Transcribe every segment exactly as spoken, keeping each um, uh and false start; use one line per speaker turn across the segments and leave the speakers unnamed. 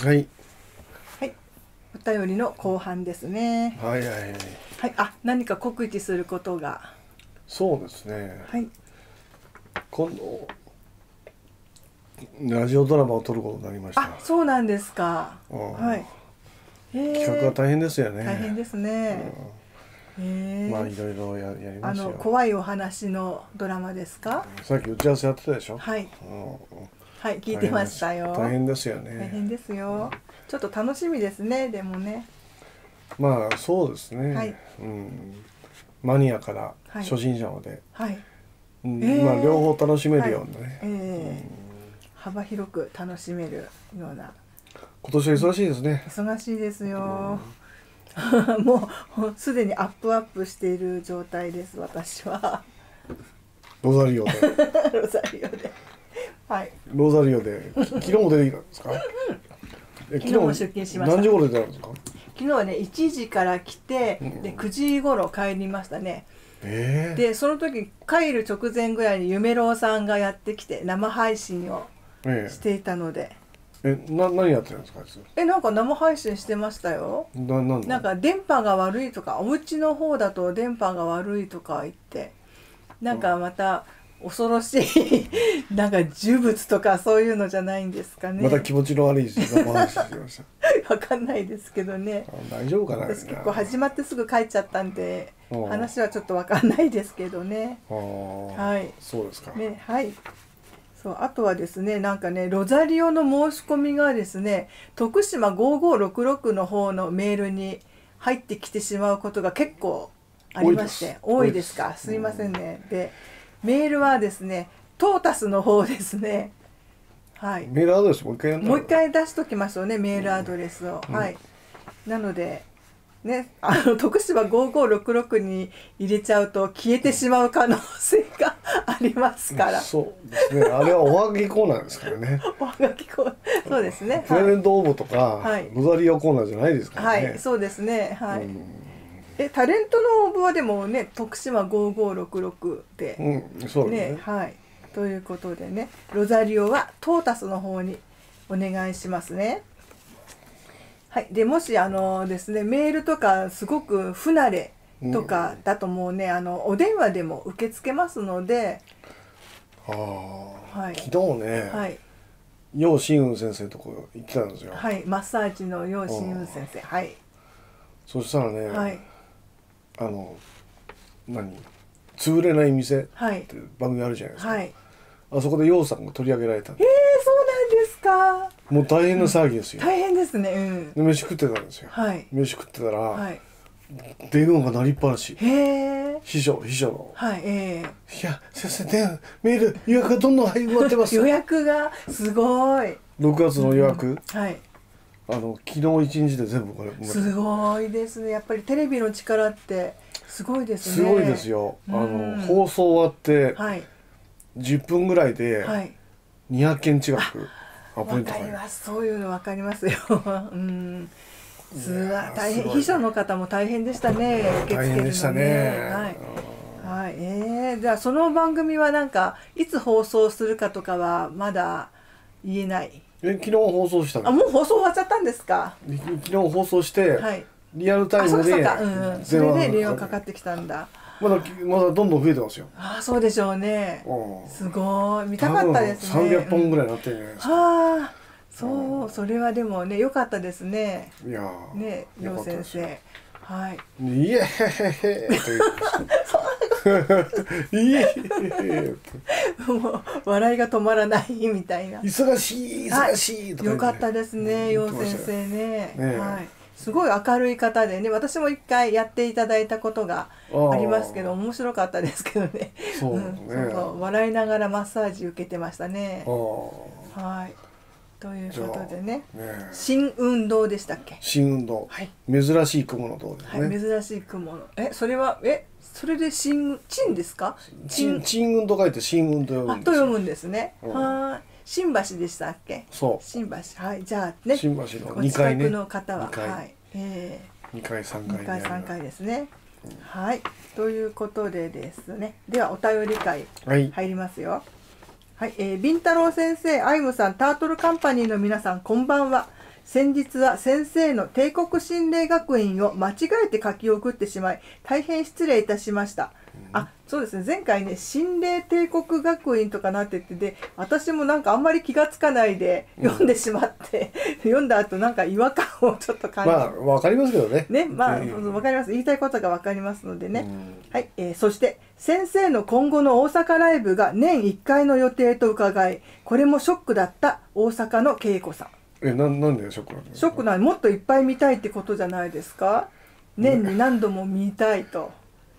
はい。
はい。お便りの後半ですね。
はいはいはい。
はい。あ、何か告知することが。
そうですね。
はい。
今度ラジオドラマを撮ることになりました。
あ、そうなんですか。はい。
企画が大変ですよね。
大変ですね。
うん、まあいろいろ や, やりますよ。
あの怖いお話のドラマですか。
さっき打ち合わせやってたでしょ。
はい。
うん、
はい、聞いてましたよ。
大変ですよね。
大変ですよ。ちょっと楽しみですね。でもね。
まあそうですね。はい、うん。マニアから初心者まで。はい。うん、えー、まあ両方楽しめるようなね。はい、えーうん、
幅広く楽しめるような。
今年は忙しいですね。
忙しいですよ。うん、もうすでにアップアップしている状態です。私は。
ロザリオで。
ロザリオで。はい。
ロザリオで昨日も出てきたんですか。
昨日も出勤しました。
何時頃出たんですか。
昨日はねいちじから来て、でくじ頃帰りましたね。えー、でその時帰る直前ぐらいに夢郎さんがやってきて生配信をしていたので。
えー、えな何やってるんですか。
えなんか生配信してましたよ。ななんなんか電波が悪いとか、お家の方だと電波が悪いとか言って、なんかまた恐ろしいなんか呪物とかそういうのじゃないんですかね。
また気持ちの悪い生配信してました。
わかんないですけどね。
大丈夫かな。
私結構始まってすぐ帰っちゃったんで話はちょっとわかんないですけどね。はい。
そうですか。
ね、はい。そう、あとはですね、なんかねロザリオの申し込みがですね、徳島ごーごーろくろくの方のメールに入ってきてしまうことが結構ありまして、多いですか。すいませんね。で、メールはですね、トータスの方ですね。はい。
メールアドレスもう一回
もう一回出しときましょうね、メールアドレスを。うん、はい。なので。ね、あの徳島ごーごーろくろくに入れちゃうと消えてしまう可能性がありますから。
そうですね。あれはおはがきコーナーですからね。
おはがきコーナー、そうですね。
プレゼント応募とか、はい、ロザリオコーナーじゃないですからね。
はい、そうですね。はい。え、タレントの応募はでもね、徳島ごーごーろくろくで、
うん、そうですね。
はい。ということでね、ロザリオはトータスの方にお願いしますね。はい、でもしあのですねメールとかすごく不慣れとかだともうね、うん、あのお電話でも受け付けますので、
あ、はい、昨日ね、はい、楊真雲先生のとこ行ってたんですよ。
はい、マッサージの楊真雲先生。はい。
そしたらね、はい、あの何潰れない店って番組あるじゃないですか。はい、あそこで楊さんが取り上げられたんで。
えー、そうなんですか。
もう大変な騒ぎですよ。
うん、大変ですね。うん。
で飯食ってたんですよ。はい。飯食ってたら、はい、電話が鳴りっぱなし。へえ。秘書秘書の。はい。ええ。いや先生電メール予約がどんどん埋まってます。
予約がすごい。
ろくがつの予約。うん、
はい。
あの昨日一日で全部これ。
すごいですね。やっぱりテレビの力ってすごいですね。
すごいですよ。あの放送終わって、はい、じゅっぷんぐらいでにひゃっけん近く。
わかります。そういうのわかりますよ。うん。すわ大変、秘書の方も大変でしたね。受け付けるのね。大変でしたね。はい。はい。ええー、じゃあその番組はなんかいつ放送するかとかはまだ言えない。
え昨日放送したの。
あ、もう放送終わっちゃったんですか。
昨日放送して、はい、リアルタイムで電話、
うん、それで電話かかってきたんだ。
まだまだどんどん増えてますよ。
ああ、そうでしょうね。すごい見たかったですね。
さんびゃっぽんぐらいなってるんじゃないですか。
ああ、そう、それはでもね良かったですね。
いや
ね、楊先生。はい。
いえへへへ。いえへへ。
もう笑いが止まらないみたいな。
忙しい忙しいとか。
良かったですね、楊先生ね。はい。すごい明るい方でね、私も一回やっていただいたことがありますけど、面白かったですけどね。そうね。そう笑いながらマッサージ受けてましたね。はい。ということでね。新運動でしたっけ？
新運動。はい。珍しい雲の動ですね。
はい、珍しい雲の。え、それはえ、それで新陳ですか？
新新運と書いて新運と読むんです。
と読むんですね。はい。新橋でしたっけ？
そう。
新橋。はい。じゃあね。
新橋のにかいね。
お近くの方は、はい。え
え。にかいさんかい。
にかいさんかいですね。はい。ということでですね。ではお便り会入りますよ。はい。えー、ビンタロウ先生、アイムさん、タートルカンパニーの皆さん、こんばんは。 先日は先生の帝国神霊学院を間違えて書き送ってしまい大変失礼いたしました。あ、そうですね、前回ね神霊帝国学院とかなって言ってて、私もなんかあんまり気がつかないで読んでしまって、うん、読んだ後なんか違和感をちょっと感じ
まあわかりますけどね。
ね、まあ、うん、わかります。言いたいことがわかりますのでね、うん、はい、えー、そして先生の今後の大阪ライブが年いっかいの予定と伺い、これもショックだった大阪の恵子さん。
え、な、なんでショックなんですか？
ショックなの、もっといっぱい見たいってことじゃないですか。年に何度も見たいと。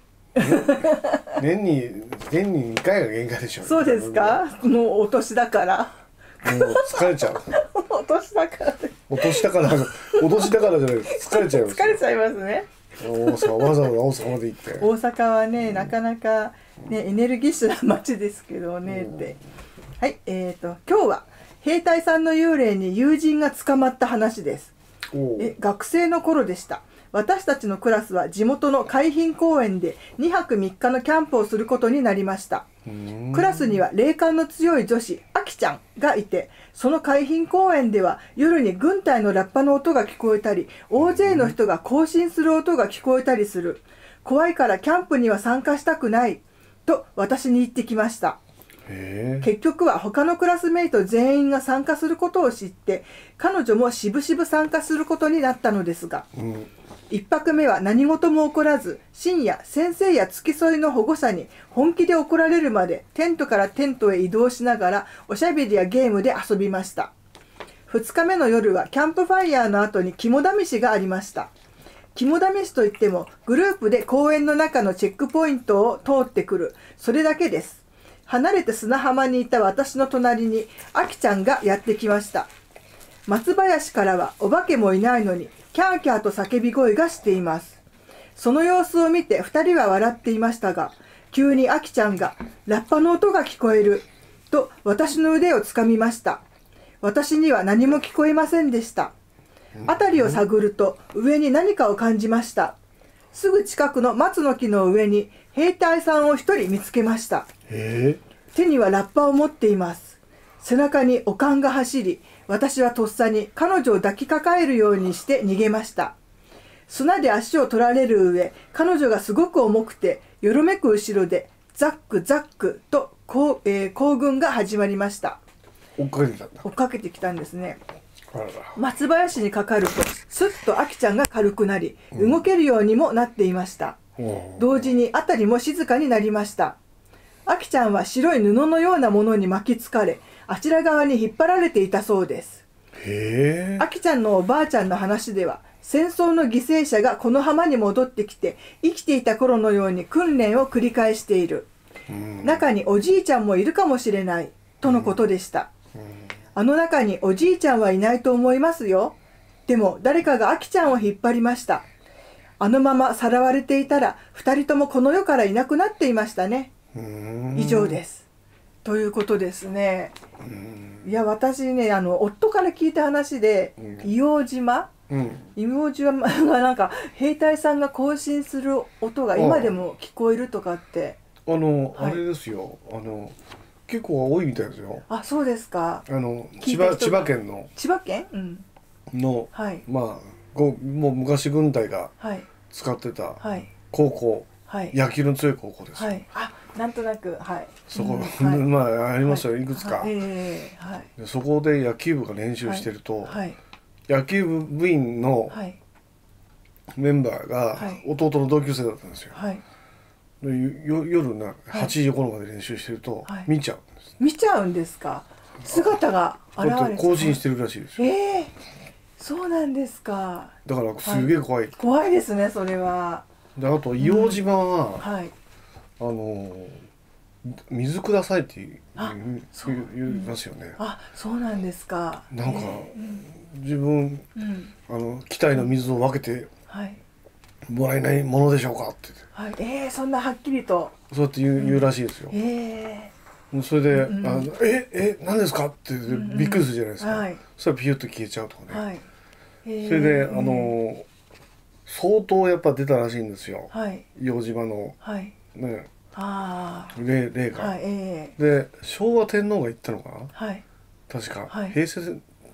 年に年ににかいが限界でしょう、ね。
そうですか。もうお年だから。
もう疲れちゃう。
お年だから。
お年だから、お年だからじゃない、疲れちゃいます。
疲れちゃいますね。
大阪、わざわざ大阪まで行って。
大阪はね、なかなかねエネルギッシュな街ですけどねって。はい、えっと今日は兵隊さんの幽霊に友人が捕まった話です。え、学生の頃でした。私たちのクラスは地元の海浜公園でにはくみっかのキャンプをすることになりました。クラスには霊感の強い女子あきちゃんがいて、その海浜公園では夜に軍隊のラッパの音が聞こえたり、大勢の人が行進する音が聞こえたりする。怖いからキャンプには参加したくないと私に言ってきました。結局は他のクラスメイト全員が参加することを知って、彼女もしぶしぶ参加することになったのですが、うん、いっぱくめは何事も起こらず、深夜先生や付き添いの保護者に本気で怒られるまでテントからテントへ移動しながらおしゃべりやゲームで遊びました。ふつかめの夜はキャンプファイヤーの後に肝試しがありました。肝試しといってもグループで公園の中のチェックポイントを通ってくる、それだけです。離れて砂浜にいた私の隣にあきちゃんがやってきました。松林からはお化けもいないのにキャーキャーと叫び声がしています。その様子を見てふたりは笑っていましたが、急にあきちゃんがラッパの音が聞こえると私の腕をつかみました。私には何も聞こえませんでした。辺りを探ると上に何かを感じました。すぐ近くの松の木の上に兵隊さんを一人見つけました。手にはラッパを持っています。背中におかんが走り、私はとっさに彼女を抱きかかえるようにして逃げました。砂で足を取られる上、彼女がすごく重くてよろめく後ろでザックザックとこう、えー、行軍が始まりました。
追っかけてきたんだ。
追っかけてきたんですね。
あらら。
松林にかかるとすっとあきちゃんが軽くなり、動けるようにもなっていました。うん、同時に辺りも静かになりました。あきちゃんは白い布のようなものに巻きつかれ、あちら側に引っ張られていたそうです。へー。あきちゃんのおばあちゃんの話では、戦争の犠牲者がこの浜に戻ってきて生きていた頃のように訓練を繰り返している。中におじいちゃんもいるかもしれないとのことでした。あの中におじいちゃんはいないと思いますよ。でも誰かがあきちゃんを引っ張りました。あのままさらわれていたらふたりともこの世からいなくなっていましたね。以上です。ということですね。いや私ね、あの夫から聞いた話で、硫黄島、うん、硫黄島がなんか兵隊さんが行進する音が今でも聞こえるとかって。
あの、はい、あれですよ、あの結構多いみたいですよ。
あ、そうですか。
あの千葉千葉県の
千葉県、うん、
の、はい、まあごもう昔軍隊が使ってた高校、はい、野球の強い高校ですよ。はい、
あ、なんとなく、はい。
そこ、うんはい、まあありますよ、いくつか。はいえーはい、でそこで野球部が練習してると、はいはい、野球部員のメンバーが弟の同級生だったんですよ。はい、でよ夜なはちじ頃まで練習してると、はい、見ちゃうんです。
見ちゃうんですか。姿が現れて
更新してるらしいですよ。
えー、そうなんですか。
だからすげえ怖い、はい、
怖いですね、それは。
であと硫黄島は、うんはい、あの水くださいって言いますよね。
あ、そうなんですか。
なんか、えー、自分、うん、あの機体の水を分けてもらえないものでしょうかって、
はい、えー、そんなはっきりと
そうやって言う、うん、言うらしいですよ。えー、それで、うん、あのええ何ですかってびっくりするじゃないですか。うんうんはい、そしたらピュッと消えちゃうとかね。はいえー、それであの相当やっぱ出たらしいんですよ。はい、硫黄島の、はい、ね。あ霊霊が、はいえー、で昭和天皇が言ったのかな、はい、確か、はい、平成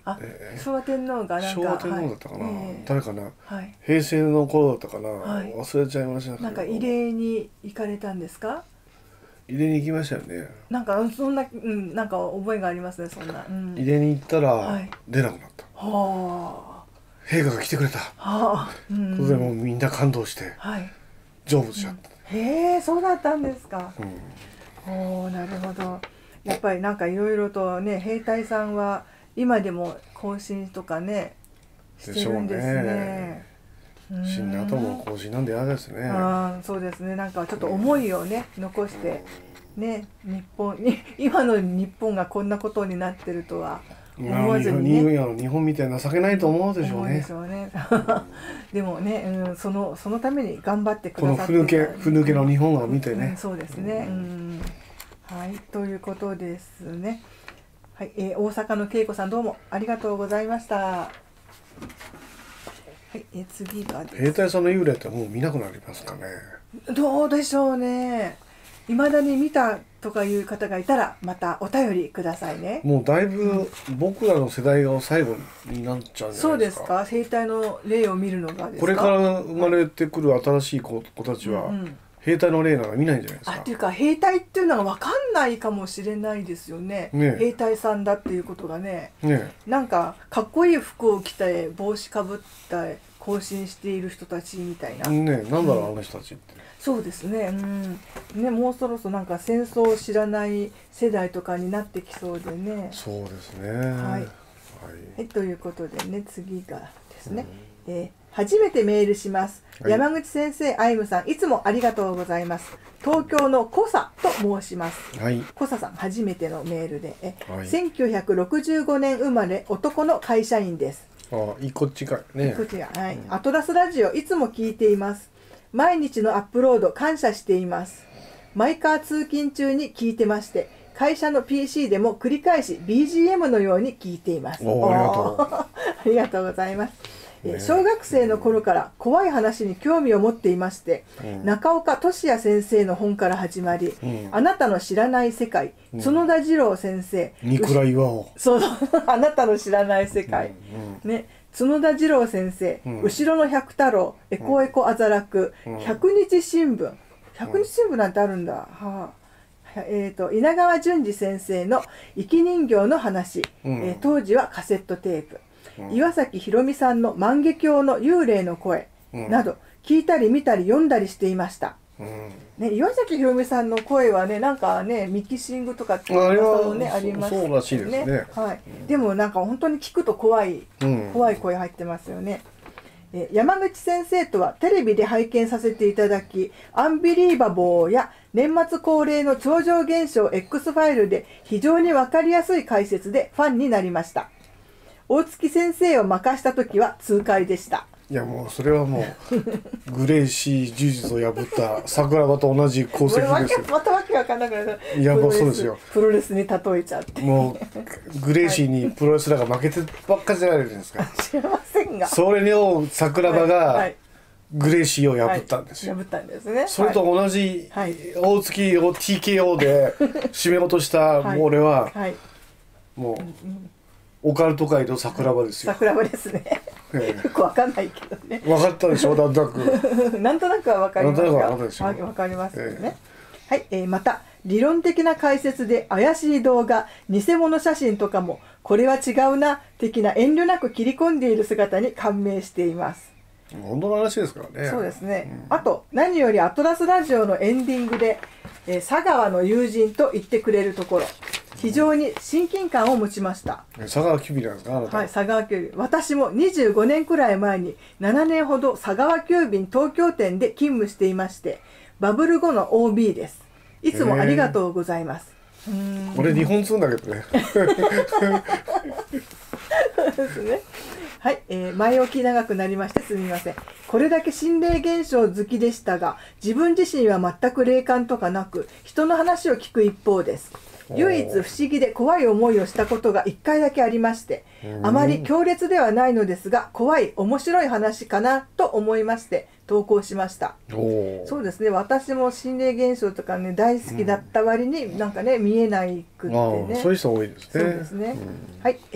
あ、昭和天皇がなんか
昭和天皇だったかな、
はい、
誰かな、
はい、
平成の頃だったかな、
はい、
忘れちゃいましたけど、
なんか慰霊に行かれたんですか？
慰霊に行きましたよね。
なんかそんな、うん、なんか覚えがありますね、そんな、うん、
慰霊に行ったら出なくなった、
はあ、
陛下が来てくれた、はあ、うん、それでもうみんな感動して、はい、成仏しちゃった、
うん、へえ、そうだったんですか、うん、おー、なるほど。やっぱりなんかいろいろとね、兵隊さんは今でも更新とかねしてるんですね。
死んだ後も更新なんで嫌ですね。
あ、そうですね。なんかちょっと思いをね、残してね、日本に今の日本がこんなことになってるとは思わずにね、
日本みたいな情けないと思うでしょうね。
でしょうね。でもね、うん、そのそのために頑張ってくださって、
このふぬけふぬけの日本を見てね、
うん、そうですね、うん、はい、ということですね。はい、えー、大阪の恵子さん、どうもありがとうございました。はい、えー、次が
兵隊さんの幽霊ってもう見なくなりますかね。
どうでしょうね。未だに見たとかいう方がいたらまたお便りくださいね。
もうだいぶ僕らの世代が最後になっちゃうんじゃないですか。
そうですか。兵隊の霊を見るのがですか。
これから生まれてくる新しい 子, 子たちは、うんうん、兵隊の霊なんか見ないんじゃないですか。
あ、っていうか兵隊っていうのが分かんないかもしれないですよ ね, ね兵隊さんだっていうことが ね, ねなんかかっこいい服を着て帽子かぶった行進している人たちみたいな
ね。なんだろう、うん、あの人たちって。そう
ですね、うんね、もうそろそろなんか戦争を知らない世代とかになってきそうでね。
そうですね、はい
はいはい、ということでね、次がですね、うん、えー、初めてメールします、はい、山口先生、アイムさん、いつもありがとうございます。東京のコサと申します、はい、コサさん初めてのメールでえ、はい、せんきゅうひゃくろくじゅうごねん生まれ、男の会社員です。
ああ、いいこっちかね。いいこっちが、
はい、うん、アトラスラジオいつも聞いています。毎日のアップロード感謝しています。マイカー通勤中に聞いてまして、会社の ピーシー でも繰り返し ビージーエム のように聞いています。
おありがとう
ありがとうございます。ね、小学生の頃から怖い話に興味を持っていまして、うん、中岡俊也先生の本から始まり、うん、あなたの知らない世界、うん、角田次郎先生、
三倉岩尾、
そうあなたの知らない世界、うんうん、ね、角田次郎先生、うん、後ろの百太郎、エコエコあざらく、うん、百日新聞、百日新聞なんてあるんだ、はあ、えーと、稲川淳二先生の生き人形の話、うん、えー、当時はカセットテープ、うん、岩崎宏美さんの万華鏡の幽霊の声など、聞いたり見たり読んだりしていました。うんね、岩崎宏美さんの声はね、なんかね、ミキシングとかっていう噂もね、ありますよね。
そうらしいですね。
はい、でもなんか本当に聞くと怖い、うん、怖い声入ってますよね。え山口先生とはテレビで拝見させていただき、アンビリーバボーや年末恒例の超常現象 X ファイルで非常に分かりやすい解説でファンになりました。大月先生を任した時は痛快でした。
いやもうそれはもうグレイシー呪術を破った桜庭と同じ功績ですよ。
またわけわかんなくなる。
いやもうそうですよ。
プロレスに例えちゃって。
もうグレイシーにプロレスラーが負けてばっかじゃないですか。
知りませんが。
それを桜庭がグレイシーを破ったんですよ。
はいはい、破ったんですね。
それと同じ大月を ティーケーオー で締め落としたもう俺は、はいはい、もう。うんうん、オカルト界の桜庭ですよ。
桜庭ですね。よくわかんないけどね。
分かったでしょ、なんとなく。
なんとなくはわかりますが。
わ
かりますよね。えー、はい、えー、また理論的な解説で怪しい動画、偽物写真とかもこれは違うな的な遠慮なく切り込んでいる姿に感銘しています。
本当の話ですからね。
そうですね。うん、あと何よりアトラスラジオのエンディングで、えー、佐川の友人と言ってくれるところ。非常に親近感を持ちました。
佐川急便なんですか、あなた。
はい、佐川急便。私もにじゅうごねんくらい前にななねんほど佐川急便東京店で勤務していまして、バブル後の オービー です。いつもありがとうございます。
うーん、俺日本通だけどね。
そうですね。はい、えー、前置き長くなりましてすみません。これだけ心霊現象好きでしたが、自分自身は全く霊感とかなく、人の話を聞く一方です。唯一不思議で怖い思いをしたことがいっかいだけありまして、あまり強烈ではないのですが怖い面白い話かなと思いまして投稿しました。そうですね、私も心霊現象とかね大好きだった割になんかね見えないくってね、
そういう人多いですね。
そうですね、うん、はい、えー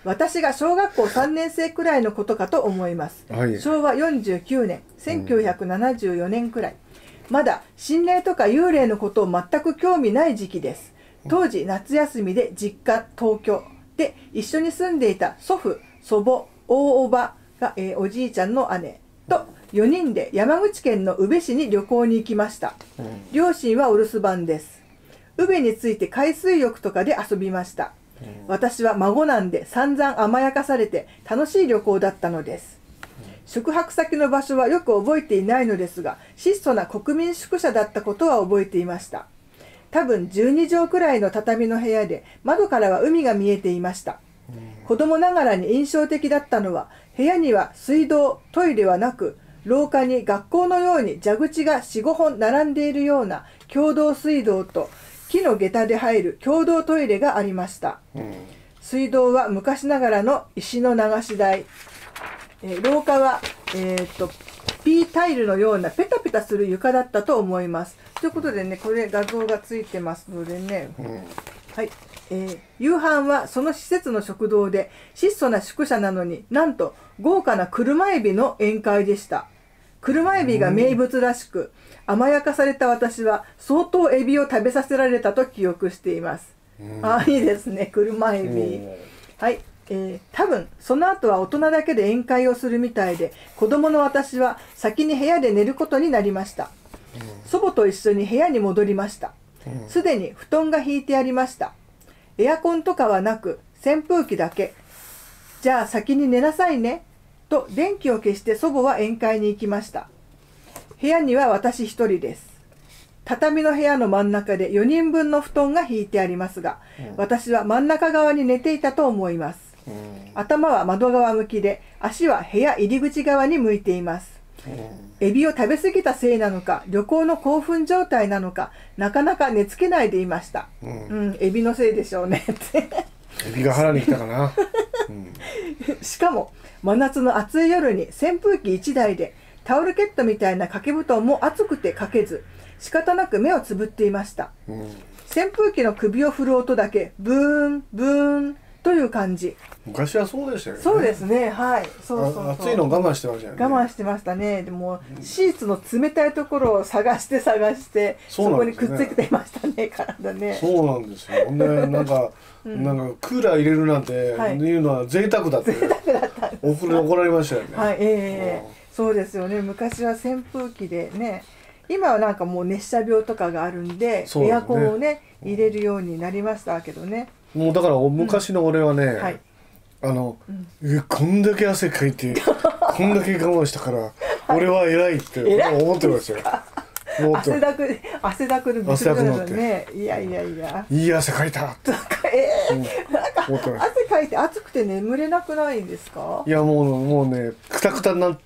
私が小学校さんねん生くらいのことかと思います、はい、しょうわよんじゅうきゅうねんせんきゅうひゃくななじゅうよねんくらい、まだ心霊とか幽霊のことを全く興味ない時期です。当時夏休みで実家東京で一緒に住んでいた祖父祖母大おばが、えー、おじいちゃんの姉とよにんで山口県の宇部市に旅行に行きました。両親はお留守番です。宇部について海水浴とかで遊びました。私は孫なんで散々甘やかされて楽しい旅行だったのです。宿泊先の場所はよく覚えていないのですが、質素な国民宿舎だったことは覚えていました。多分じゅうにじょうくらいの畳の部屋で窓からは海が見えていました。子供ながらに印象的だったのは、部屋には水道、トイレはなく、廊下に学校のように蛇口が よん,ご 本並んでいるような共同水道と木の下駄で入る共同トイレがありました。うん、水道は昔ながらの石の流し台、えー、廊下は、えー、っとピータイルのようなペタペタする床だったと思います。ということでね、これ画像がついてますのでね、うん、はい、えー、夕飯はその施設の食堂で質素な宿舎なのになんと豪華な車エビの宴会でした。車エビが名物らしく、甘やかされた私は相当エビを食べさせられたと記憶しています。ああ、いいですね、車エビ。はい、えー、多分その後は大人だけで宴会をするみたいで、子供の私は先に部屋で寝ることになりました。祖母と一緒に部屋に戻りました。すでに布団が引いてありました。エアコンとかはなく扇風機だけ。じゃあ先に寝なさいねと電気を消して祖母は宴会に行きました。部屋には私一人です。畳の部屋の真ん中でよにんぶんの布団が引いてありますが、うん、私は真ん中側に寝ていたと思います。うん、頭は窓側向きで、足は部屋入り口側に向いています。うん、エビを食べ過ぎたせいなのか、旅行の興奮状態なのか、なかなか寝つけないでいました。うん、うん、エビのせいでしょうねって
エビが腹に来たかな、
うん、しかも真夏の暑い夜に扇風機いちだいでタオルケットみたいな掛け布団も暑くてかけず、仕方なく目をつぶっていました。うん、扇風機の首を振る音だけブーンブーンという感じ。
昔はそうでしたよね。
そうですね、はい。そうそうそう。
暑いの我慢してましたよね。
我慢してましたね。でもシーツの冷たいところを探して探して、そこにくっつけていましたね、体ね。
そうなんですよ。で、なんか、うん、なんかクーラー入れるなんていうのは贅沢だって。贅沢だったんです。お風呂に怒られましたよね。
はい、ええー、そうですよね。昔は扇風機でね。今はなんかもう熱射病とかがあるんで、ね、エアコンをね入れるようになりましたけどね。
もうだから昔の俺はね、うん、はい、あの、うん、こんだけ汗かいてこんだけ我慢したから俺は偉いって思ってましたよ。
汗だく汗だくで汗だくなってね、いやいやいや、
いい汗かいた。
えー、なんか汗かいて暑くて眠れなくないんですか？
いやもうもうねくたくたになって、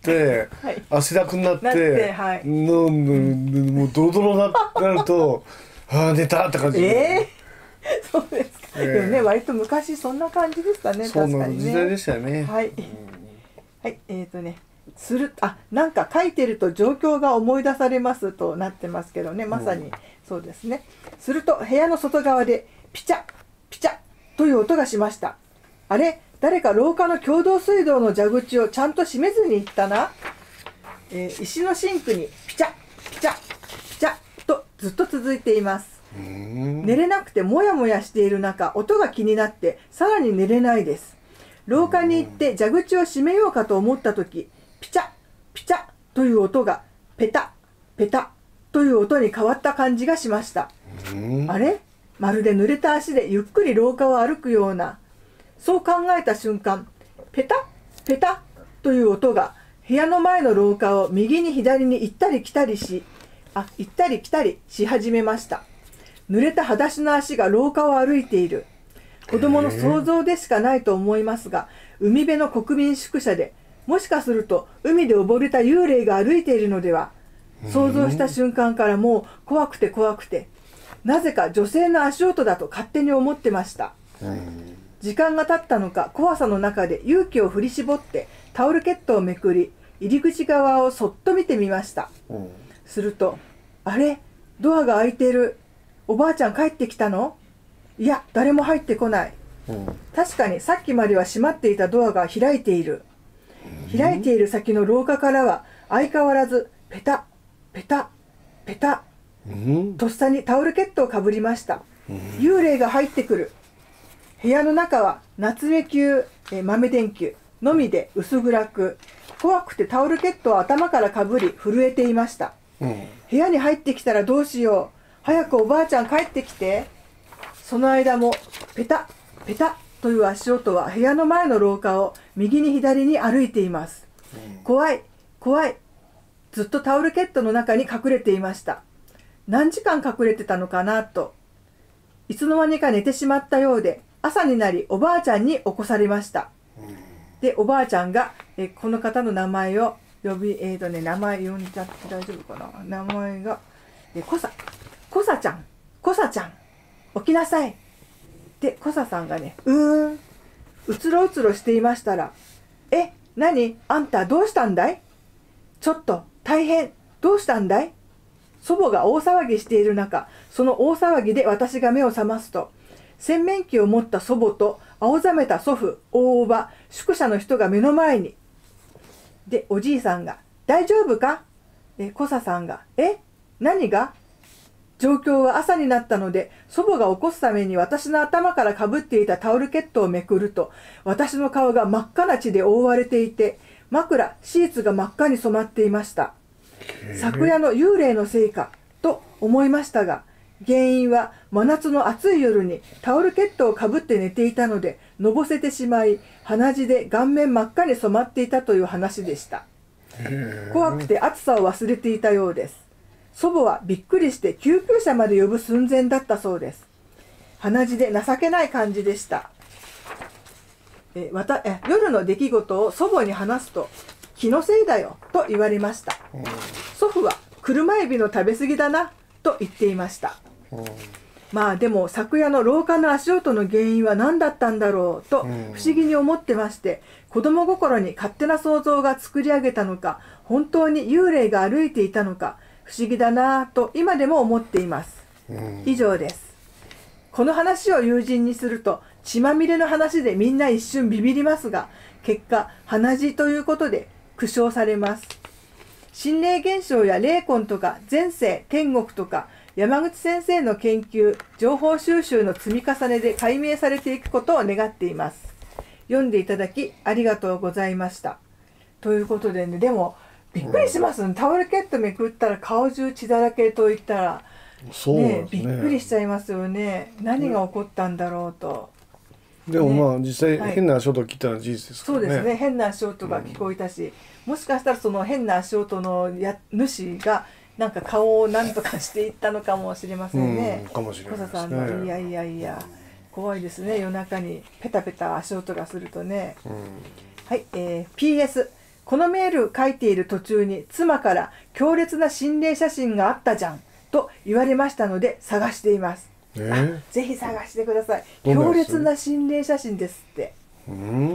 はい、汗だくになって、はい、のもうドロドロななるとああ寝たって感じ。
えー、そうですか。えー、でもね割と昔そんな感じでしたね。
そんな時代でしたよね。
はい、うん、はい、えっとね。するあなんか書いてると状況が思い出されますとなってますけどね、まさにそうですね。すると部屋の外側でピチャピチャという音がしました。あれ、誰か廊下の共同水道の蛇口をちゃんと閉めずに行ったな。えー、石のシンクにピチャピチャピチャとずっと続いています。寝れなくてもやもやしている中、音が気になってさらに寝れないです。廊下に行って蛇口を閉めようかと思った時、ピチャピチャという音がペタペタという音に変わった感じがしました。あれ、まるで濡れた足でゆっくり廊下を歩くような。そう考えた瞬間、ペタペタという音が部屋の前の廊下を右に左に行ったり来たりしあ行ったり来たりし始めました。濡れた裸足の足が廊下を歩いている。子供の想像でしかないと思いますが、海辺の国民宿舎でもしかすると海で溺れた幽霊が歩いているのでは。想像した瞬間からもう怖くて怖くて、なぜか女性の足音だと勝手に思ってました。時間が経ったのか、怖さの中で勇気を振り絞ってタオルケットをめくり、入り口側をそっと見てみました。すると、あれ、ドアが開いてる。おばあちゃん帰ってきたの？いや、誰も入ってこない。
うん、
確かにさっきまでは閉まっていたドアが開いている。開いている先の廊下からは相変わらずペタペタペタ、うん、とっさにタオルケットをかぶりました。うん、幽霊が入ってくる。部屋の中は夏目級え豆電球のみで薄暗く、怖くてタオルケットを頭からかぶり震えていました。うん、部屋に入ってきたらどうしよう。早くおばあちゃん帰ってきて。その間もペタペタという足音は部屋の前の廊下を右に左に歩いています。うん、怖い怖い。ずっとタオルケットの中に隠れていました。何時間隠れてたのかなと。いつの間にか寝てしまったようで、朝になりおばあちゃんに起こされました。うん、でおばあちゃんがえこの方の名前を呼び、えーとね、名前呼んじゃって大丈夫かな。名前がえコサコサちゃんコサちゃん起きなさい。でコサさんがねうーんうつろうつろしていましたら、え何あんたどうしたんだい。ちょっと大変どうしたんだい。祖母が大騒ぎしている中、その大騒ぎで私が目を覚ますと、洗面器を持った祖母と青ざめた祖父大叔母宿舎の人が目の前に。でおじいさんが大丈夫か。えコサさんがえ何が。状況は朝になったので、祖母が起こすために私の頭からかぶっていたタオルケットをめくると、私の顔が真っ赤な血で覆われていて、枕シーツが真っ赤に染まっていました。昨夜の幽霊のせいかと思いましたが、原因は真夏の暑い夜にタオルケットをかぶって寝ていたので、のぼせてしまい鼻血で顔面真っ赤に染まっていたという話でした。怖くて暑さを忘れていたようです。祖母はびっくりして救急車まで呼ぶ寸前だったそうです。鼻血で情けない感じでした。えわたえ夜の出来事を祖母に話すと、気のせいだよと言われました。祖父は車エビの食べ過ぎだなと言っていました。まあでも昨夜の廊下の足音の原因は何だったんだろうと不思議に思ってまして、子供心に勝手な想像が作り上げたのか、本当に幽霊が歩いていたのか不思議だなぁと今でも思っています。以上です。この話を友人にすると血まみれの話でみんな一瞬ビビりますが、結果鼻血ということで苦笑されます。心霊現象や霊魂とか前世天国とか山口先生の研究情報収集の積み重ねで解明されていくことを願っています。読んでいただきありがとうございました。ということでね、でもびっくりしますね。タオルケットめくったら顔中血だらけといったら、
そうですね、
ね、びっくりしちゃいますよね。何が起こったんだろうと。
でもまあ、ね、実際変な足音を聞いたのは事実ですからね。
そうですね、変な足音が聞こえたし、うん、もしかしたらその変な足音のや主がなんか顔を何とかしていったのかもしれませんね。
うん、かもしれないですね。
小佐さんのいやいやいや怖いですね。夜中にペタペタ足音がするとね。うん、はい、えー、ピーエス このメール書いている途中に妻から強烈な心霊写真があったじゃんと言われましたので探しています。えー、ぜひ探してください。強烈な心霊写真ですって。うん、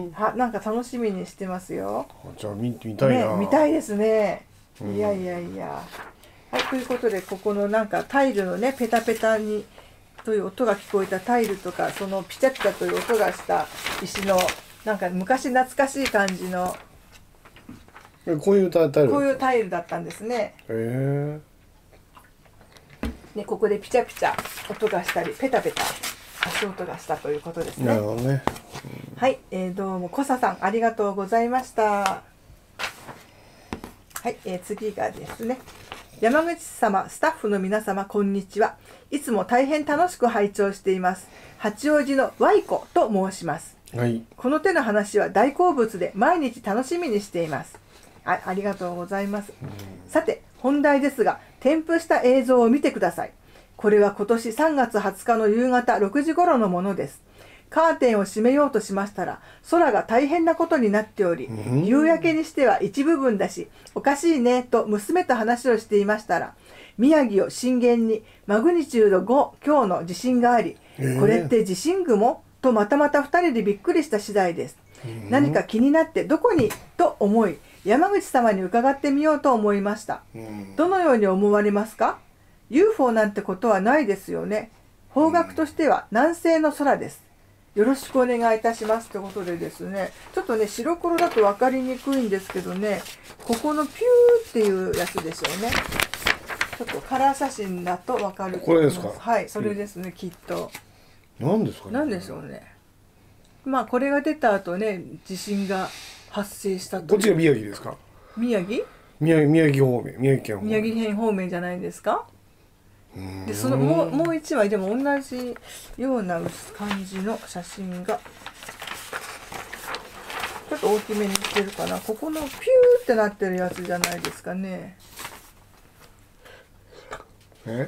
はなんか楽しみにしてますよ。
じゃあ 見, 見たいな、
ね、見たいですね。うん、いやいやいや。はい、ということでここのなんかタイルのねペタペタにという音が聞こえたタイルとか、そのピチャピチャという音がした石のなんか昔懐かしい感じの
こういうタイル
こういうタイルだったんですね。へえ。ね、ここでピチャピチャ音がしたりペタペタ足音がしたということですね。
なるほどね。うん、
はい、えー、どうもコサさんありがとうございました。はい、えー、次がですね。山口様、スタッフの皆様こんにちは。いつも大変楽しく拝聴しています。八王子のワイコと申します。はい、この手の話は大好物で毎日楽しみにしています。あ、ありがとうございます。さて本題ですが、添付した映像を見てください。これは今年さんがつはつかの夕方ろくじ頃のものです。カーテンを閉めようとしましたら、空が大変なことになっており、夕焼けにしては一部分だしおかしいねと娘と話をしていましたら、宮城を震源にマグニチュードご強の地震があり、これって地震雲とまたまたふたりでびっくりした次第です。何か気になってどこにと思い、山口様に伺ってみようと思いました。どのように思われますか？ ユーフォー なんてことはないですよね。方角としては南西の空です。 よろしくお願いいたしますということでですね、ちょっとね白黒だと分かりにくいんですけどね、ここのピューっていうやつでしょうね。ちょっとカラー写真だと分かると思います。
これですか？
はい、それですね、きっと。
何ですかね。
何でしょうね。まあこれが出た後ね、地震が発生したと。
こっちが宮城ですか？
宮城？
宮城宮城方面、宮城県方面。
宮城県方面じゃないですか。でそのもうもう一枚でも同じような感じの写真がちょっと大きめにしてるかな。ここのピューってなってるやつじゃないですかね。
え？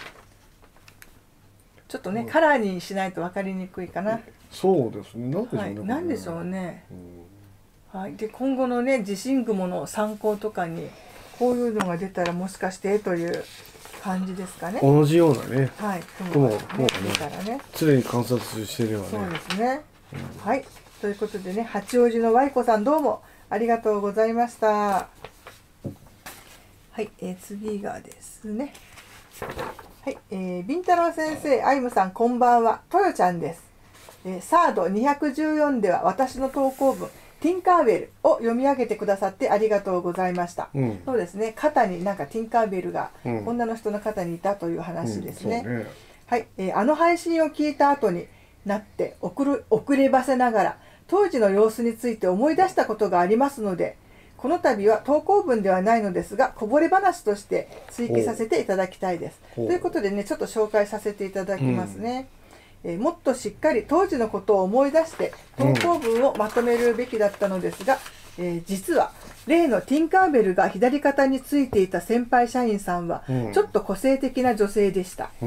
ちょっとね、うん、カラーにしないと分かりにくいかな。
そうですね。なんでしょうね。はい、
なんでしょうね。うん、はい。で今後のね地震雲の参考とかにこういうのが出たらもしかしてという感じですかね。
同じようなね。
はい。
雲がね、
出たらね。
常に観察してればね。
そうですね。うん、はい。ということでね、八王子のワイコさんどうもありがとうございました。はい。えー、次がですね。はい。えー、ビンタロウ先生、アイムさんこんばんは。トヨちゃんです。えー、サードにひゃくじゅうよんでは私の投稿文。ティンカーベルを読み上げてくださってありがとうございました。うん、そうですね。肩になんかティンカーベルが女の人の肩にいたという話ですね。うんうん、ねはい、えー、あの配信を聞いた後になって遅る遅ればせながら当時の様子について思い出したことがありますので、この度は投稿文ではないのですがこぼれ話として追記させていただきたいです。ということでね、ちょっと紹介させていただきますね。うんえー、もっとしっかり当時のことを思い出して投稿文をまとめるべきだったのですが、うんえー、実は例のティンカーベルが左肩についていた先輩社員さんはちょっと個性的な女性でした。うん、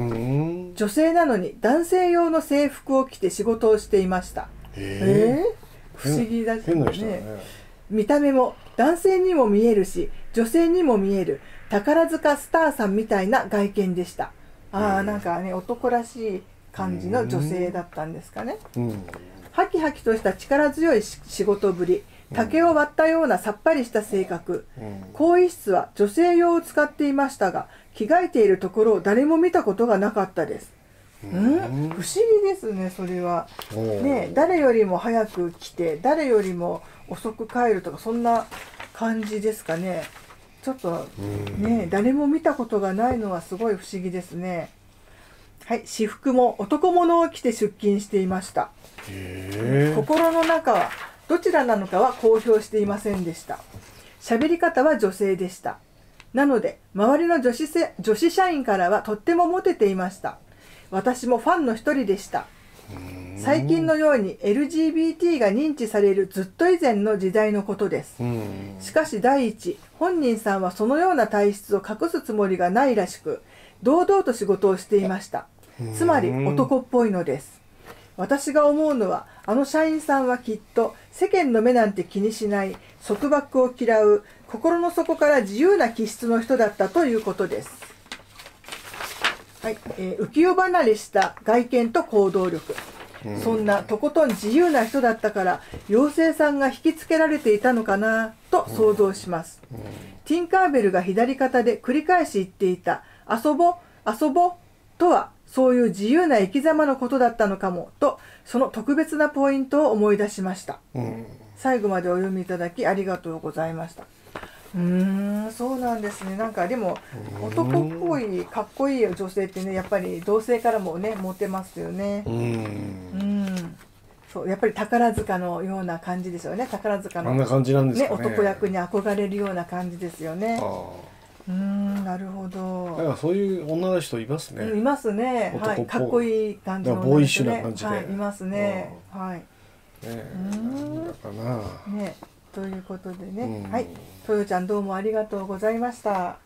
女性なのに男性用の制服を着て仕事をしていました。えー、不思議だね。変な人だね。見た目も男性にも見えるし女性にも見える宝塚スターさんみたいな外見でした。あーなんかね男らしい感じの女性だったんですかね。うん、ハキハキとした力強い仕事ぶり、竹を割ったようなさっぱりした性格、うん、更衣室は女性用を使っていましたが着替えているところを誰も見たことがなかったです。うん、不思議ですねそれは。ね、誰よりも早く来て誰よりも遅く帰るとかそんな感じですかね。ちょっとね誰も見たことがないのはすごい不思議ですね。はい、私服も男物を着て出勤していました。心の中はどちらなのかは公表していませんでした。喋り方は女性でした。なので周りの女子せ女子社員からはとってもモテていました。私もファンの一人でした。最近のように エルジービーティー が認知されるずっと以前の時代のことです。しかし第一、本人さんはそのような体質を隠すつもりがないらしく堂々と仕事をしていました。つまり男っぽいのです。私が思うのはあの社員さんはきっと世間の目なんて気にしない束縛を嫌う心の底から自由な気質の人だったということです。はい、えー、浮世離れした外見と行動力、そんなとことん自由な人だったから妖精さんが引きつけられていたのかなと想像します。ティンカーベルが左肩で繰り返し言っていた遊ぼ遊ぼとはそういう自由な生き様のことだったのかもとその特別なポイントを思い出しました。うん、最後までお読みいただきありがとうございました。うーんそうなんですね。なんかでも男っぽいかっこいい女性ってねやっぱり同性からもねモテますよね。うんうんそうやっぱり宝塚のような感じですよね。宝塚の、
あんな感じなんですかね、
男役に憧れるような感じですよね。うーんなるほど。
だからそういう女の人いますね。
いますね。はい、かっこいい感じの
ボーイッシュな感じで、
はい、いますね。はい。
ねえ、だかな。
ね、ということでね、はい、とよちゃんどうもありがとうございました。はい、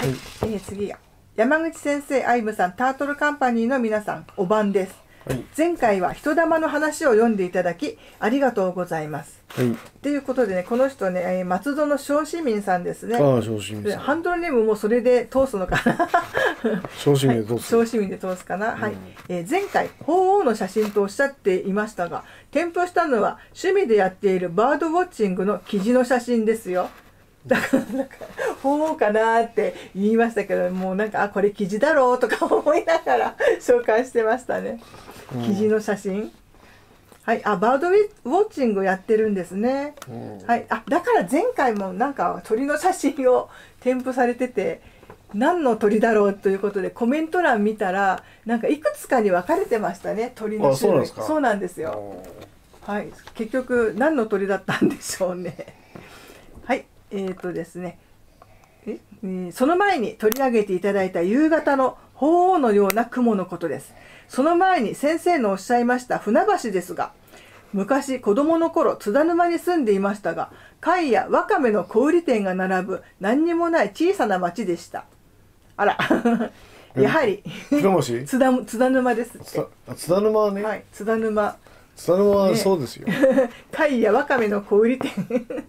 えー、次が山口先生、アイムさん、タートルカンパニーの皆さん、お晩です。はい、前回は人玉の話を読んでいただきありがとうございます。と、はい、いうことでね、この人ね、松戸の小市民さんですね。
ああ、小市民さん。
ハンドルネームもそれで通すのかな。
小市民で通す。
はい、小市民で通すかな。うん、はい、えー。前回鳳凰の写真とおっしゃっていましたが、添付したのは趣味でやっているバードウォッチングの記事の写真ですよ。 だからなんか鳳凰かなって言いましたけど、もうなんかあこれキジだろうとか思いながら紹介してましたね。キジの写真。はい、あバードウォッチングやってるんですね。はい、あだから前回もなんか鳥の写真を添付されてて、何の鳥だろうということでコメント欄見たらなんかいくつかに分かれてましたね、鳥の種類。そうなんですよ。はい、結局何の鳥だったんでしょうね。はい、えーとですねえ、えー、その前に取り上げていただいた夕方の鳳凰のような雲のことです。その前に先生のおっしゃいました船橋ですが、昔子供の頃津田沼に住んでいましたが、貝やわかめの小売店が並ぶ何にもない小さな町でした。あらやはり津田津田沼ですって。
津田沼はね、
はい、津田沼
津田沼はそうですよ、
ね、貝やわかめの小売店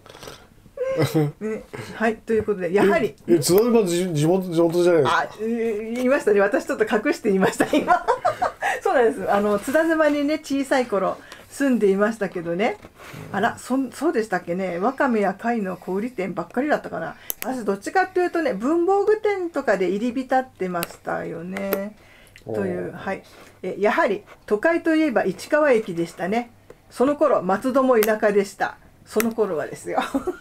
ね、はいということでやはり
え津田沼地元地元じゃないですか。
あ言いましたね、私ちょっと隠して言いました今そうなんです。あの津田沼にね小さい頃住んでいましたけどね、あら そ, そうでしたっけね。わかめや貝の小売店ばっかりだったかな。私どっちかっていうとね文房具店とかで入り浸ってましたよね。という、はい、えやはり都会といえば市川駅でしたね。その頃松戸も田舎でした。その頃はですよ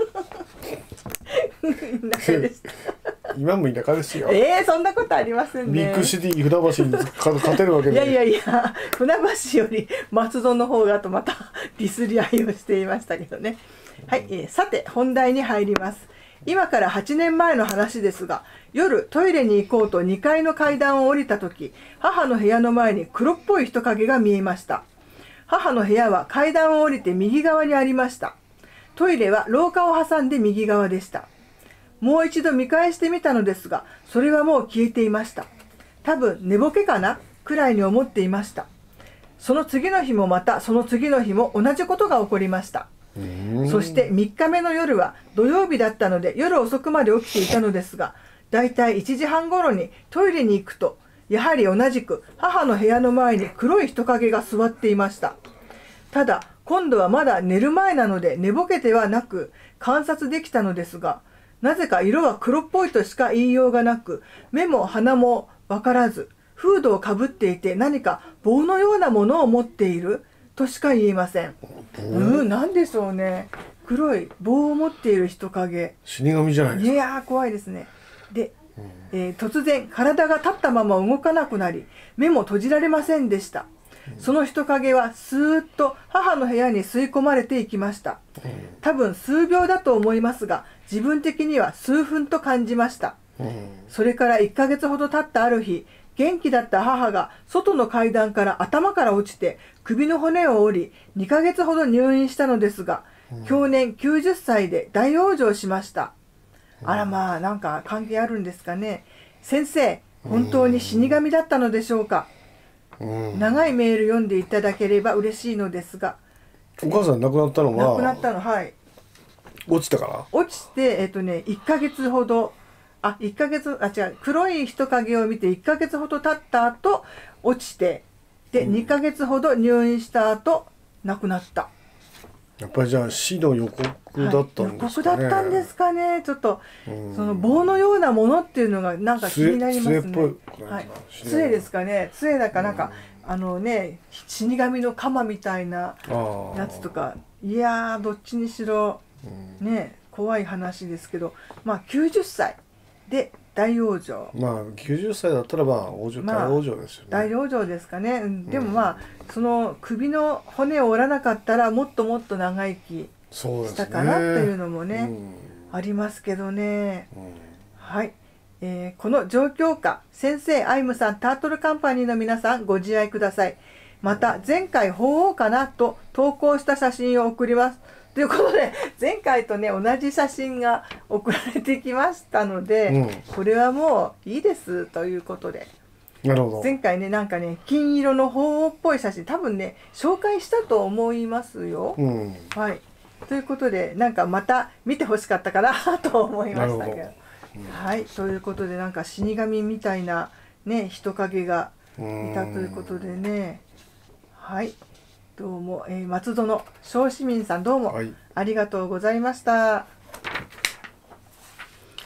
田舎でした
今も田舎ですよ。
えー、そんなことありませんね。
ビッグシティ船橋に勝てるわけで。
いやいやいや、船橋より松戸の方がとまたディスり合いをしていましたけどね。はい、えー、さて本題に入ります。今からはちねんまえの話ですが、夜トイレに行こうとにかいの階段を降りた時、母の部屋の前に黒っぽい人影が見えました。母の部屋は階段を降りて右側にありました。トイレは廊下を挟んで右側でした。もう一度見返してみたのですが、それはもう消えていました。多分寝ぼけかなくらいに思っていました。その次の日もまたその次の日も同じことが起こりました。そしてみっかめの夜は土曜日だったので夜遅くまで起きていたのですが、だいたいいちじはん頃にトイレに行くと、やはり同じく母の部屋の前に黒い人影が座っていました。ただ今度はまだ寝る前なので寝ぼけてはなく観察できたのですが、なぜか色は黒っぽいとしか言いようがなく、目も鼻もわからず、フードをかぶっていて何か棒のようなものを持っているとしか言えません。うん、なんでしょうね。黒い棒を持っている人影。
死神じゃないですか。
いやー怖いですね。で、えー、突然体が立ったまま動かなくなり、目も閉じられませんでした。その人影はスーッと母の部屋に吸い込まれていきました。多分数秒だと思いますが、自分的には数分と感じました。それからいっかげつほど経ったある日、元気だった母が外の階段から頭から落ちて首の骨を折りにかげつほど入院したのですが、去年きゅうじゅっさいで大往生しました。あらまあ、なんか関係あるんですかね。先生、本当に死神だったのでしょうか。長いメール読んでいただければ嬉しいのですが。
お母さん亡くなったのは
亡くなったの、はい。
落ちたから
落ちて、えっとね、いっかげつほど、あ、いっかげつ、あ、違う、黒い人影を見ていっかげつほど経った後、落ちて、で、にかげつほど入院した後、亡くなった。
やっぱりじゃあ死の予告だったんですかね。はい、予
告だったんですかね。ちょっと、その棒のようなものっていうのがなんか気になりますね。はい、杖ですかね。杖だかなんか、あのね、死神の鎌みたいなやつとか、いやー、どっちにしろ、ね、怖い話ですけど、まあきゅうじゅっさいで大往生。
まあきゅうじゅっさいだったらまあ往生、まあ、大往生ですよね。
大往生ですかね。でもまあ、うん、その首の骨を折らなかったらもっともっと長生きしたかなっていうのもね、うん、ありますけどね。うん、はい、えー、この状況下、先生、アイムさん、タートルカンパニーの皆さんご自愛ください。また前回鳳凰かなと投稿した写真を送ります。ということで前回とね同じ写真が送られてきましたので、うん、これはもういいですということで。
なるほど。
前回ねなんかね金色の鳳凰っぽい写真多分ね紹介したと思いますよ。うん、はい。ということでなんかまた見てほしかったかなと思いましたけど。うん、はい。ということでなんか死神みたいなね人影がいたということでね。はい。どうも、えー、松戸の小市民さんどうもありがとうございました。はい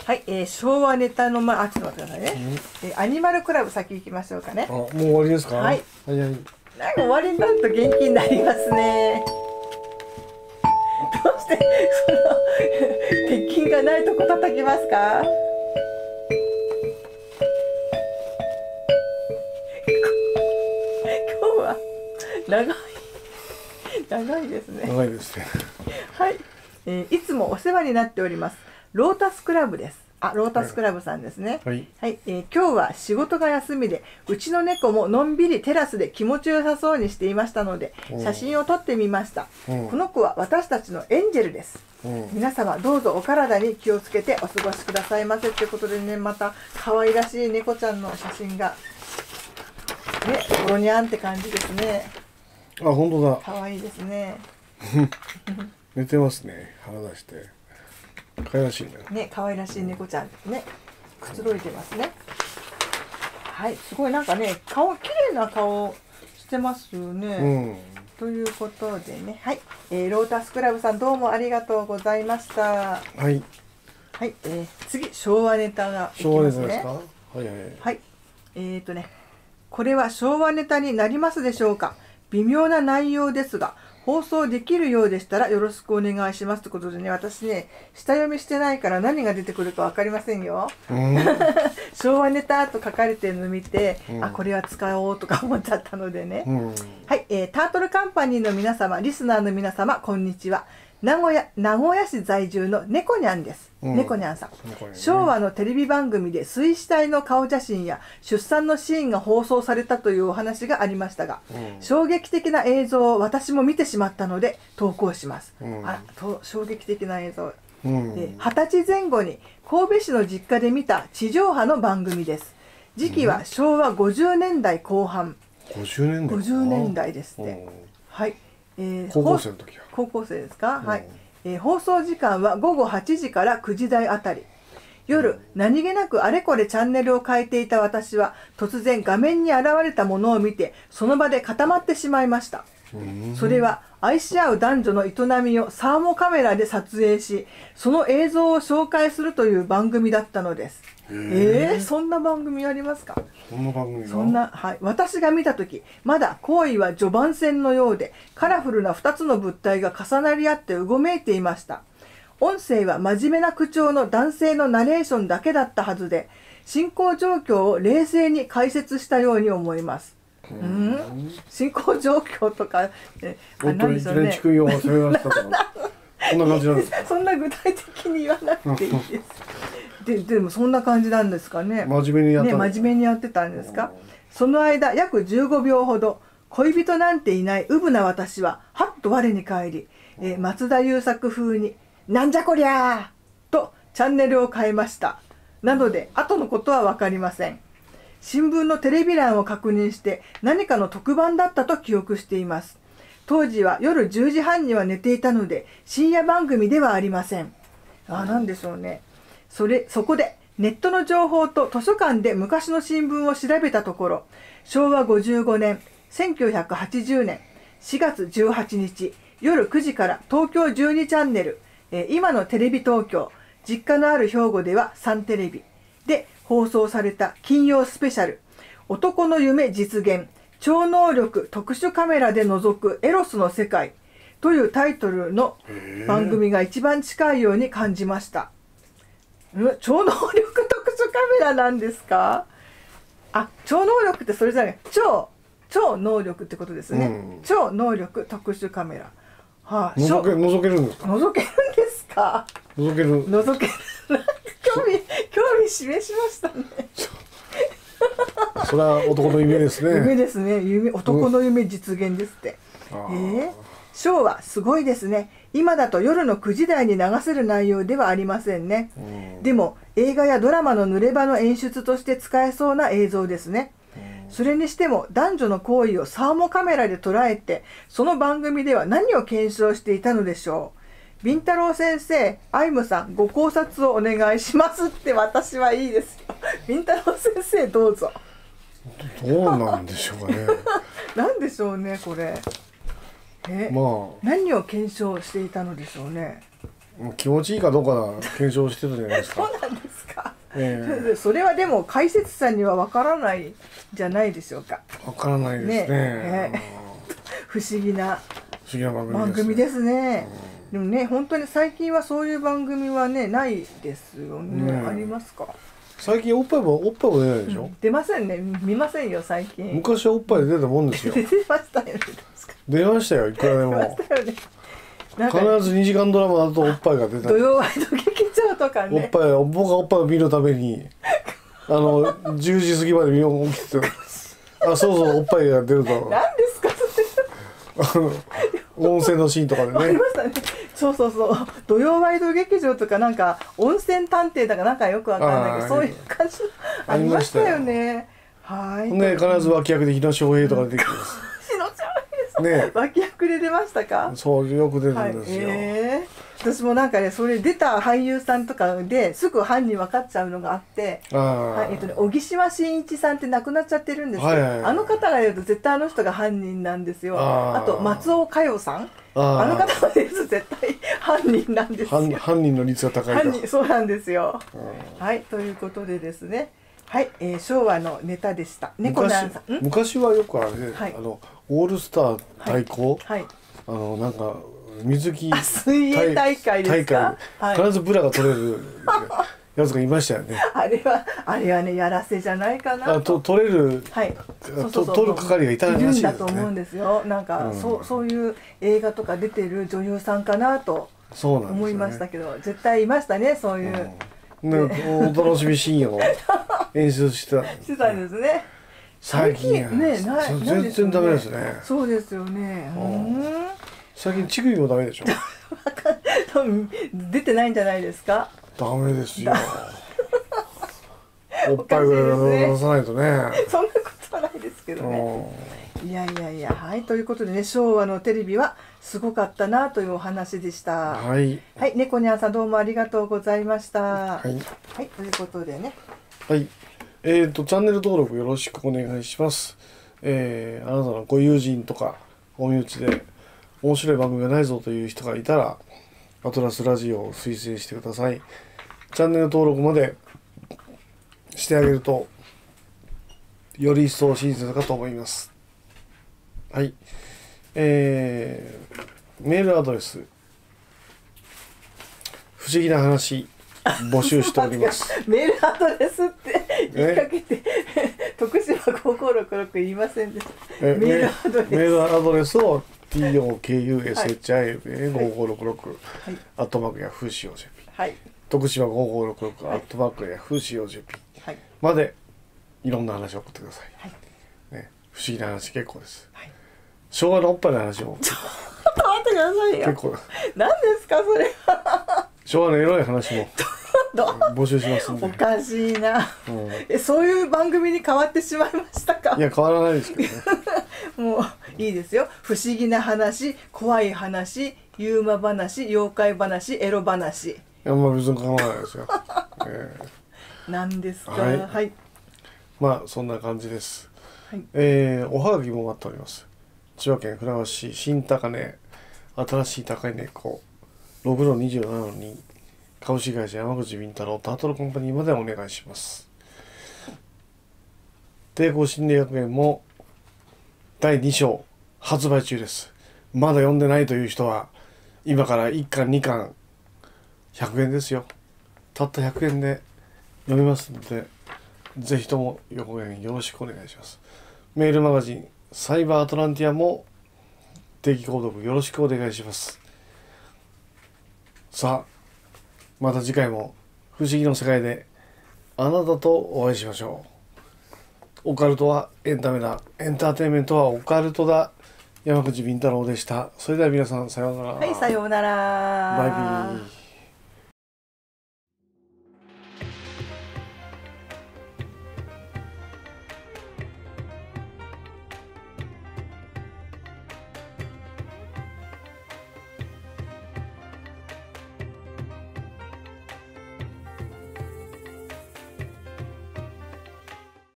はい、えー、昭和ネタのまあちょっと待ってくださいね。えー、アニマルクラブ先行きましょうかね。
あ、もう終わりですか。
はい。
はいはい。
なんか終わりになると元気になりますね。どうしてその鉄筋がないとこ叩きますか。今日は長い長いですね。
長いですね。
はい、えー、いつもお世話になっておりますロータスクラブです。あ、ロータスクラブさんですね。
はい、
はい、えー、今日は仕事が休みで、うちの猫ものんびりテラスで気持ちよさそうにしていましたので、写真を撮ってみました。この子は私たちのエンジェルです。皆様どうぞお体に気をつけてお過ごしくださいませということでね、また可愛らしい猫ちゃんの写真がね、ゴロニャンって感じですね。
あ、本当だ。
可愛いですね。
寝てますね。腹出して。可愛らしいね。
ね、可愛らしい猫ちゃんですね。くつろいでますね。はい、すごいなんかね、顔綺麗な顔してますよね。うん、ということでね、はい、えー、ロータスクラブさんどうもありがとうございました。
はい。
はい、えー、次昭和ネタがいき
昭和
ますね。
ネタですか。はいはい。
はい、えーとね、これは昭和ネタになりますでしょうか。微妙な内容ですが。放送できるようでしたらよろしくお願いしますということでね、私ね、下読みしてないから何が出てくるか分かりませんよ。うん、昭和ネタと書かれてるのを見て、うん、あ、これは使おうとか思っちゃったのでね。うん、はい、えー、タートルカンパニーの皆様、リスナーの皆様、こんにちは。名古屋、名古屋市在住の猫にゃんです。うん、猫にゃんさん、ね、昭和のテレビ番組で水死体の顔写真や出産のシーンが放送されたというお話がありましたが、うん、衝撃的な映像を私も見てしまったので投稿します。うん、あと衝撃的な映像、うん、ではたちぜん後に神戸市の実家で見た地上波の番組です。時期はしょうわごじゅうねんだいこう半。
ごじゅうねんだい
ごじゅうねんだいですって。はい、えー、
高校生の時は
高校生ですか。はい、えー、放送時間はごごはちじからくじ台あたり。夜、何気なくあれこれチャンネルを変えていた私は突然画面に現れたものを見てその場で固まってしまいました。それは愛し合う男女の営みをサーモカメラで撮影し、その映像を紹介するという番組だったのです。えー、そんな番組ありますか。
そんな番組が
そんな、はい、私が見た時まだ行為は序盤戦のようで、カラフルなふたつの物体が重なり合ってうごめいていました。音声は真面目な口調の男性のナレーションだけだったはずで、進行状況を冷静に解説したように思います。うん、進行状況とか、
え、あ、なんでしょうね。そんな感じなんですか。
そんな具体的に言わなくていいです。で、でもそんな感じなんですかね。
真面目にやってた。
ね、真面目にやってたんですか。その間約じゅうごびょうほど、恋人なんていないうぶな私ははっと我に返り、えー、松田優作風になんじゃこりゃーとチャンネルを変えました。なので後のことは分かりません。新聞のテレビ欄を確認して何かの特番だったと記憶しています。当時は夜じゅうじはんには寝ていたので深夜番組ではありません。あ、なんでしょうね。それ、そこでネットの情報と図書館で昔の新聞を調べたところ、しょうわごじゅうごねん、せんきゅうひゃくはちじゅうねんしがつじゅうはちにち夜くじから東京じゅうにチャンネル、えー、今のテレビ東京、実家のある兵庫ではサンテレビで放送された金曜スペシャル、男の夢実現、超能力特殊カメラで覗くエロスの世界というタイトルの番組が一番近いように感じました。超能力特殊カメラなんですか。あ、超能力ってそれじゃない、超超能力ってことですね。うん、超能力特殊カメラ。はあ、
覗け覗けるんですか。
覗けるんですか。
覗ける。
覗ける。興味興味示しましたね。
それは男の夢ですね。
夢ですね。夢、男の夢実現ですって。うん、えー、ショーはすごいですね。今だと夜のくじ台に流せる内容ではありませんね。うん、でも映画やドラマの濡れ場の演出として使えそうな映像ですね。うん、それにしても男女の行為をサーモカメラで捉えて、その番組では何を検証していたのでしょう。ビンタロウ先生、アイムさん、ご考察をお願いしますって。私はいいですよ。ビンタロウ先生どうぞ。
どうなんでしょうかね。
なんでしょうねこれ。え、まあ、何を検証していたのでしょうね。
気持ちいいかどうかな検証してたじゃないですか。
そうなんですか。
え
え、それはでも解説者にはわからないじゃないでしょうか。
わからないですね。ね
え不思議な
不思議な番組です、
番組ですね。でもね、本当に最近はそういう番組はねないですよね。ね、ありますか。
最近おっぱいもおっぱいも出ないでしょ、うん、
出ませんね。見ませんよ最近。
昔はおっぱい出たもんですよ。
出てましたよね。
出ましたよ、いくらでも。必ずにじかんドラマだとおっぱいが出た。
土曜ワイド劇場とかね。
おっぱい、僕がおっぱいを見るためにあのじゅうじ過ぎまで見よう起きてあ、そうそう、おっぱいが出ると。
何ですかそれ。
温泉のシーンとかでね。
ありましたね。そうそうそう。土曜ワイド劇場とかなんか温泉探偵だかなんかよくわかんないけど、そういう感じありましたよね。はい。
ね、必ず脇役で日野翔平とか出てきます。
日野翔平さん。ね、脇役で出ましたか。
そうよく出るんですよ。
はい、えー私もなんかね、それ出た俳優さんとかですぐ犯人分かっちゃうのがあって、はい、えっとね、小木島真一さんって亡くなっちゃってるんですけど、はいはいはい、あの方がいると絶対あの人が犯人なんですよ。あ, あと松尾佳代さん、あ, あの方がです絶対犯人なんですよ。
犯人の率が高い
犯人、そうなんですよ。はい、ということでですね、はい、えー、昭和のネタでした。猫なんさん、
昔はよくあれね、はい、あのオールスター対抗、はいはい、あのなんか水着
水泳大会ですか。
必ずブラが取れるやつがいましたよね。
あれはあれはね、やらせじゃないかなと。
あと取れる、はい、と取る係がいたらしいですね。いるんだ
と思うんですよ。なんか、うん、そうそういう映画とか出てる女優さんかなと思いましたけど、ね、絶対いましたね、そういう。
うん、ね、お楽しみ深夜を演出してた
してたんですね。
最近ね、全然ダメですね。
そうですよね。うん。
最近乳首もダメでしょ。
出てないんじゃないですか。
ダメですよ。おっぱいを出さないとね。
そんなことはないですけどね。いやいやいや、はい、ということでね、昭和のテレビはすごかったなというお話でした。
はい。
はい、猫にゃんさんどうもありがとうございました。はい。はい、ということでね。
はい。えっとチャンネル登録よろしくお願いします。えー、あなたのご友人とかお身内で面白い番組がないぞという人がいたらアトラスラジオを推薦してください。チャンネル登録までしてあげるとより一層親切かと思います。はい、えー、メールアドレス不思議な話募集しております。
メールアドレスって言いかけて徳島ごーごーろくろく言いませんでした。メールアドレス。
メールアドレスを ティーオーケーユーエスエイチアイエムごーごーろくろく アットマークヤフーシーオージェーピー、はい、徳島ごーごーろくろくアットマークヤフーシーオージェーピーまでいろんな話を送ってください。はい、ね、不思議な話結構です。はい、昭和のおっぱいの話も。
ちょっと待ってくださいよ。
結構。
何ですかそれは。
昭和のエロい話も募集しますんで。
おかしいな、うん、え、そういう番組に変わってしまいましたか。
いや変わらないですけどね。
もういいですよ。不思議な話、怖い話、ユーマ話、妖怪話、エロ話。い
や、まあ別に構わないですよ。え
ー、何ですか。はい、はい、
まあそんな感じです。はい、えー、おはがきも待っております。千葉県船橋市新高値新しい高い猫ろくのにじゅうななのに株式会社山口敏太郎タートルコンパニーまでお願いします。帝国心理学園もだいに章発売中です。まだ読んでないという人は今からいっかんにかんひゃくえんですよ。たったひゃくえんで読めますのでぜひとも横縁よろしくお願いします。メールマガジンサイバーアトランティアも定期購読よろしくお願いします。さあまた次回も不思議の世界であなたとお会いしましょう。オカルトはエンタメだ、エンターテインメントはオカルトだ。山口敏太郎でした。それでは皆さんさようなら。
はい、さようなら。
バイビー。